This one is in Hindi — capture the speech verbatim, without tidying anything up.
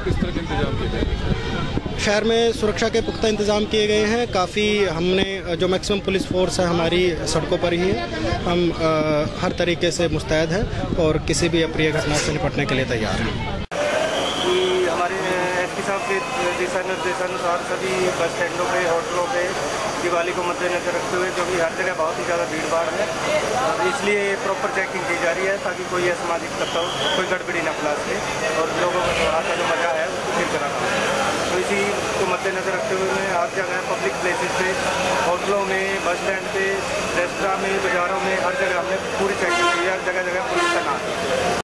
किस तरह के इंतजाम किए गए? शहर में सुरक्षा के पुख्ता इंतज़ाम किए गए हैं। काफ़ी हमने जो मैक्सिमम पुलिस फोर्स है हमारी सड़कों पर ही है। हम आ, हर तरीके से मुस्तैद हैं और किसी भी अप्रिय घटना से निपटने के लिए तैयार हैं। कि हमारे एसपी साहब के दिशा निर्देशानुसार सभी बस स्टैंडों पे, होटलों पे दिवाली को मद्देनजर रखते हुए, जो कि हर जगह बहुत ही ज़्यादा भीड़ भाड़ है, इसलिए प्रॉपर चेकिंग की जा रही है ताकि कोई असामाजिक तत्व कोई गड़बड़ी न फैला सके और लोगों का थोड़ा सा जो मज़ा है उसको फिर करा पाए। तो इसी को मद्देनजर रखते हुए मैं हर जगह पब्लिक प्लेसेस पे, होटलों में, बस स्टैंड पे, रेस्टोरेंट में, बाज़ारों में, हर जगह हमने पूरी चेकिंग की है। हर जगह जगह पुलिस तैनात है।